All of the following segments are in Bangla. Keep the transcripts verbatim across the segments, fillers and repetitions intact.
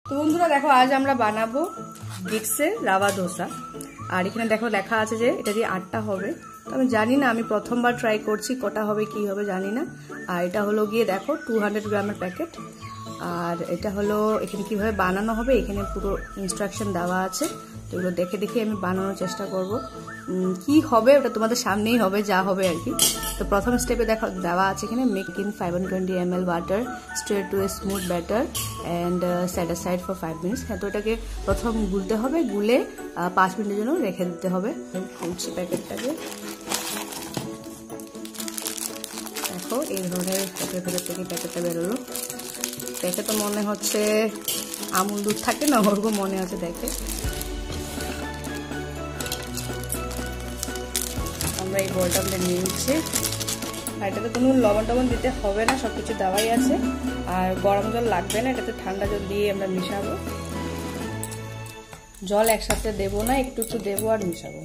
তো বন্ধুরা দেখো আজ আমরা বানাবো গিটসের রাবা ধোসা। আর এখানে দেখো লেখা আছে যে এটা দিয়ে আটটা হবে। তো আমি জানি না, আমি প্রথমবার ট্রাই করছি, কটা হবে কি হবে জানি না। আর এটা হলো গিয়ে দেখো টু হান্ড্রেড গ্রামের প্যাকেট। আর এটা হলো এখানে কিভাবে বানানো হবে, এখানে পুরো ইনস্ট্রাকশন দেওয়া আছে। তো এগুলো দেখে দেখে আমি বানানোর চেষ্টা করব। কি হবে ওটা তোমাদের সামনেই হবে, যা হবে আর কি। তো প্রথম স্টেপে দেখো দেওয়া আছে এখানে make in five hundred twenty M L water straight to a smooth batter and set aside for five minutes. হ্যাঁ, তো এটাকে প্রথম গুলতে হবে, গুলে পাঁচ মিনিটের জন্য রেখে দিতে হবে। খুলছি প্যাকেটটাকে, দেখো এই ধরনের প্যাকেট ভেতর থেকে প্যাকেটটা বেরোলো। দেখে তো মনে হচ্ছে আমুল দুধ থাকে না, ওরকম মনে হচ্ছে দেখে। আমরা এই বলটা আমরা নিয়ে নিচ্ছি। আর এটাতে কোনো লবণ টবণ দিতে হবে না, সব কিছু দেওয়াই আছে। আর গরম জল লাগবে না, এটাতে ঠান্ডা জল দিয়ে আমরা মিশাবো। জল একসাথে দেবো না, একটু একটু দেবো আর মিশাবো।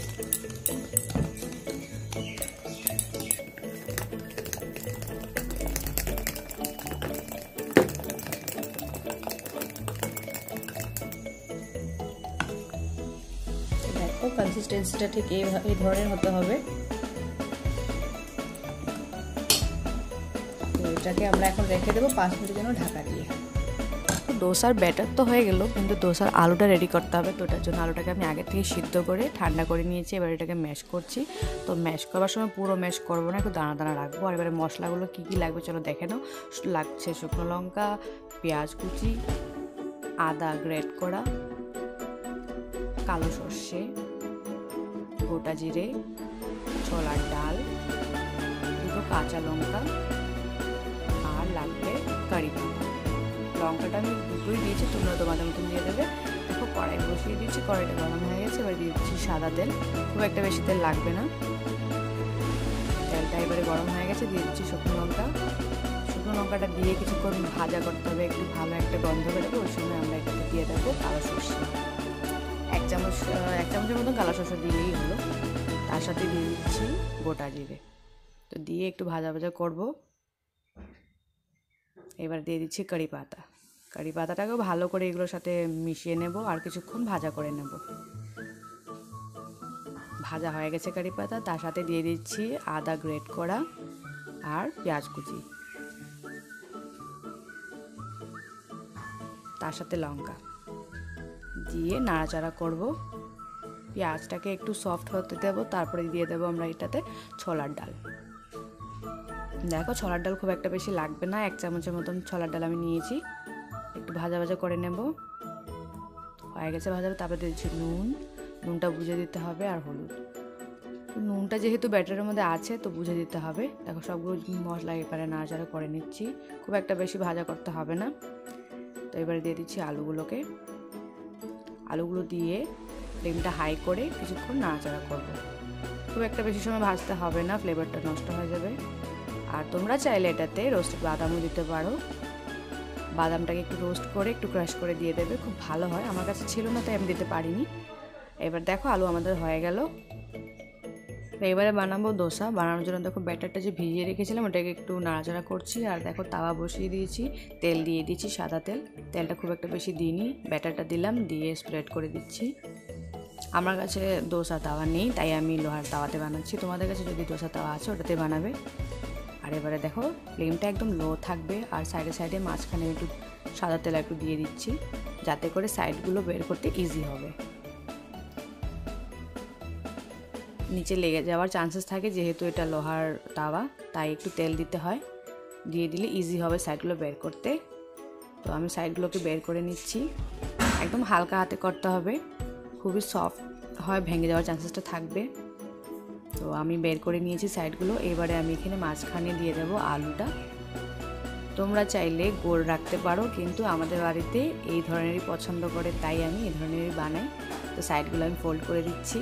দেখো কনসিস্টেন্সিটা ঠিক এই ধরনের হতে হবে। এটাকে আমরা এখন রেখে দেবো পাঁচ মিনিটের জন্য ঢাকা দিয়ে। দোসার ব্যাটার তো হয়ে গেল, কিন্তু দোসার আলুটা রেডি করতে হবে। তো ওটার জন্য আলুটাকে আমি আগে থেকে সিদ্ধ করে ঠান্ডা করে নিয়েছি। এবার এটাকে ম্যাশ করছি। তো ম্যাশ করবার সময় পুরো ম্যাশ করবো না, একটু দানা দানা রাখবো। আর এবারে মশলাগুলো কী কী লাগবে চলো দেখে নাও। লাগছে শুকনো লঙ্কা, পেঁয়াজ কুচি, আদা গ্রেট করা, কালো সর্ষে, গোটা জিরে, ছোলার ডাল, দুটো কাঁচা লঙ্কা, আর লাগবে কারি পাতা। লঙ্কাটা আমি দুটোই দিয়েছি, তোমরা তোমাদের মতন দিয়ে দেবে। দেখো কড়াই বসিয়ে দিয়েছি, কড়াইটা গরম হয়ে গেছে। এবার দিয়ে দিচ্ছি সাদা তেল, খুব একটা বেশি তেল লাগবে না। তেলটা এবারে গরম হয়ে গেছে, দিয়ে দিচ্ছি শুকনো লঙ্কা। শুকনো লঙ্কাটা দিয়ে কিছুক্ষণ ভাজা করতে হবে, একটু ভালো একটা গন্ধ বেরোবে। ওই সময় আমরা এটাতে দিয়ে দেবো কালো সর্ষে, এক চামচ এক চামচের মতন কালো সর্ষে দিলেই হলো। তার সাথে দিয়ে দিচ্ছি গোটা জিরে। তো দিয়ে একটু ভাজা ভাজা করবো। এবার দিয়ে দিচ্ছি কারি পাতা। কারি পাতাটাকেও ভালো করে এগুলোর সাথে মিশিয়ে নেব আর কিছুক্ষণ ভাজা করে নেব। ভাজা হয়ে গেছে কারি পাতা, তার সাথে দিয়ে দিচ্ছি আদা গ্রেট করা আর পেঁয়াজ কুচি, তার সাথে লঙ্কা দিয়ে নাড়াচাড়া করব। পেঁয়াজটাকে একটু সফট হতে দেবো, তারপরে দিয়ে দেবো আমরা এটাতে ছোলার ডাল। দেখো ছোলার ডাল খুব একটা বেশি লাগবে না, এক চামচের মতন ছোলার ডাল আমি নিয়েছি। একটু ভাজা ভাজা করে নেব। হয়ে গেছে ভাজা, তারপরে দিচ্ছি নুন, নুনটা বুঝে দিতে হবে, আর হলুদ। তো নুনটা যেহেতু ব্যাটারের মধ্যে আছে তো বুঝে দিতে হবে। দেখো সবগুলো মশলা এবারে নাড়াচাড়া করে নিচ্ছি, খুব একটা বেশি ভাজা করতে হবে না। তো এবারে দিয়ে দিচ্ছি আলুগুলোকে। আলুগুলো দিয়ে ফ্লেমটা হাই করে কিছুক্ষণ নাড়াচাড়া করব। খুব একটা বেশি সময় ভাজতে হবে না, ফ্লেভারটা নষ্ট হয়ে যাবে। আর তোমরা চাইলে এটাতে রোস্টেড বাদামও দিতে পারো। বাদামটাকে একটু রোস্ট করে একটু ক্রাশ করে দিয়ে দেবে, খুব ভালো হয়। আমার কাছে ছিল না তাই আমি দিতে পারিনি। এবার দেখো আলু আমাদের হয়ে গেল। তো এবারে বানাবো দোসা। বানানোর জন্য দেখো ব্যাটারটা যে ভিজিয়ে রেখেছিলাম ওটাকে একটু নাড়াচাড়া করছি। আর দেখো তাওয়া বসিয়ে দিয়েছি, তেল দিয়ে দিচ্ছি সাদা তেল। তেলটা খুব একটা বেশি দিইনি, ব্যাটারটা দিলাম, দিয়ে স্প্রেড করে দিচ্ছি। আমার কাছে দোসা তাওয়া নেই তাই আমি লোহার তাওয়াতে বানাচ্ছি। তোমাদের কাছে যদি দোসা তাওয়া আছে ওটাতে বানাবে। আর এবারে দেখো ফ্লেমটা একদম লো থাকবে। আর সাইডে সাইডে মাঝখানে একটু সাদা তেল একটু দিয়ে দিচ্ছি, যাতে করে সাইডগুলো বের করতে ইজি হবে। নিচে লেগে যাওয়ার চান্সেস থাকে, যেহেতু এটা লোহার তাওয়া তাই একটু তেল দিতে হয়। দিয়ে দিলে ইজি হবে সাইডগুলো বের করতে। তো আমি সাইডগুলোকে বের করে নিচ্ছি। একদম হালকা হাতে করতে হবে, খুবই সফট হয়, ভেঙে যাওয়ার চান্সেসটা থাকবে। তো আমি বের করে নিয়েছি সাইডগুলো। এবারে আমি এখানে মাঝখানে দিয়ে দেব আলুটা। তোমরা চাইলে গোল রাখতে পারো, কিন্তু আমাদের বাড়িতে এই ধরনেরই পছন্দ করে তাই আমি এই ধরনেরই বানাই। তো সাইডগুলো আমি ফোল্ড করে দিচ্ছি।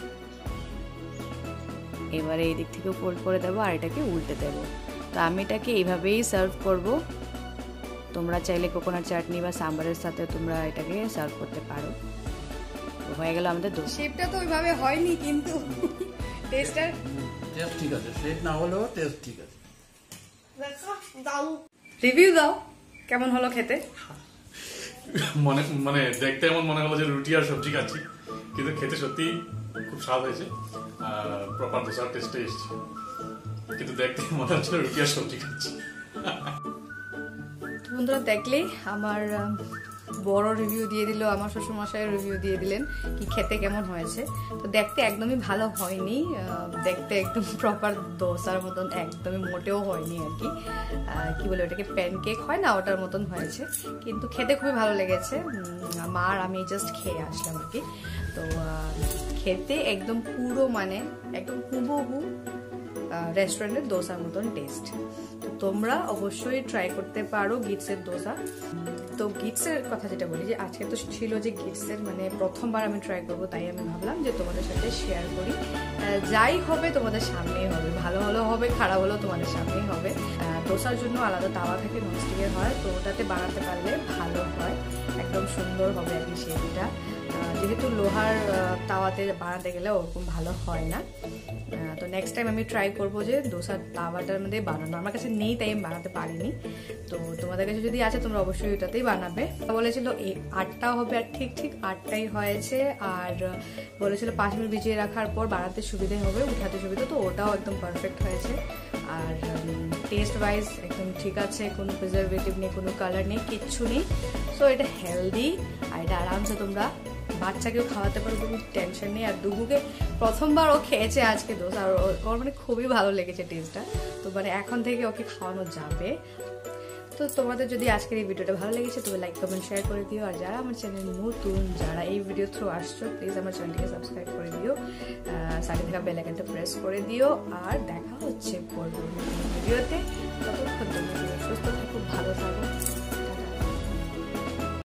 এবারে এই দিক থেকেও ফোল্ড করে দেবো আর এটাকে উল্টে দেবো। তো আমি এটাকে এইভাবেই সার্ভ করব। তোমরা চাইলে কোকোনাট চাটনি বা সাম্বারের সাথে তোমরা এটাকে সার্ভ করতে পারো। হয়ে গেল আমাদের দোসা। শেপটা তো ওইভাবে হয়নি, কিন্তু টেস্টটা টেস্ট ঠিক আছে, শেপ না হলেও টেস্ট ঠিক আছে। দেখো দাও, রিভিউ দাও কেমন হলো খেতে। মনে মানে দেখতে এমন মনে হলো যে রুটি আর সবজি খাচ্ছি, কিন্তু খেতে সত্যি খুব স্বাদ হয়েছে, প্রপার ধোসার টেস্টে এসেছে, কিন্তু দেখতে মনে হচ্ছে রুটি আর সবজি খাচ্ছি। বন্ধুরা দেখলেই আমার বড় রিভিউ দিয়ে দিল, আমার শ্বশুরমশাইয়ের রিভিউ দিয়ে দিলেন কি খেতে কেমন হয়েছে। তো দেখতে একদমই ভালো হয়নি, দেখতে একদম প্রপার দোসার মতন একদমই মোটেও হয়নি আর কি, কি বলে ওটাকে প্যানকেক হয় না ওটার মতন হয়েছে, কিন্তু খেতে খুবই ভালো লেগেছে। মা আর আমি জাস্ট খেয়ে আসলাম আর কি। তো খেতে একদম পুরো মানে একদম হুবহু রেস্টুরেন্টের দোসার মতন টেস্ট। তো তোমরা অবশ্যই ট্রাই করতে পারো গিটসের দোসা। তো গিটসের কথা যেটা বলি যে আজকে তো ছিল যে গিটসের মানে প্রথমবার আমি ট্রাই করবো, তাই আমি ভাবলাম যে তোমাদের সাথে শেয়ার করি। যাই হবে তোমাদের সামনেই হবে, ভালো হলেও হবে খারাপ হলেও তোমাদের সামনেই হবে। দোসার জন্য আলাদা তাওয়া থাকে, ননস্টিকের হয়, তো ওটাতে বানাতে পারলে ভালো হয়, একদম সুন্দর হবে আর কি শেপটা। যেহেতু লোহার তাওয়াতে বানাতে গেলে ওরকম ভালো হয় না। তো নেক্সট টাইম আমি ট্রাই করবো যে দোসার তাওয়াটার মধ্যে বানানো, আমার কাছে নেই তাই আমি বানাতে পারিনি। তো তোমাদের কাছে যদি আছে তোমরা অবশ্যই ওটাতেই বানাবে। বলেছিল এই আটটা হবে আর ঠিক ঠিক আটটাই হয়েছে, আর বলেছিল পাঁচ মিনিট ভিজিয়ে রাখার পর বানাতে সুবিধে হবে, উঠাতে সুবিধা, তো ওটাও একদম পারফেক্ট হয়েছে। আর টেস্ট ওয়াইজ একদম ঠিক আছে, কোনো প্রিজারভেটিভ নেই, কোনো কালার নেই, কিচ্ছু নেই। সো এটা হেলদি আর এটা আরামসে তোমরা বাচ্চাকেও খাওয়াতে পারো, কোনো টেনশন নেই। আর দুগুকে প্রথমবার ও খেয়েছে আজকে দোসা, আর ওর মানে খুবই ভালো লেগেছে টেস্টটা, তো মানে এখন থেকে ওকে খাওয়ানো যাবে। তো তোমাদের যদি আজকের এই ভিডিওটা ভালো লেগেছে তবে লাইক কমেন্ট শেয়ার করে দিও, আর যারা আমার চ্যানেল নতুন, যারা এই ভিডিও থ্রু আসছো, প্লিজ আমার চ্যানেলটিকে সাবস্ক্রাইব করে দিও, সাথে থাকা বেল আইকনটা প্রেস করে দিও। আর দেখা হচ্ছে পরবর্তী ভিডিওতে, ততক্ষণ তোমরা সুস্থ থাকো, ভালো থাকো।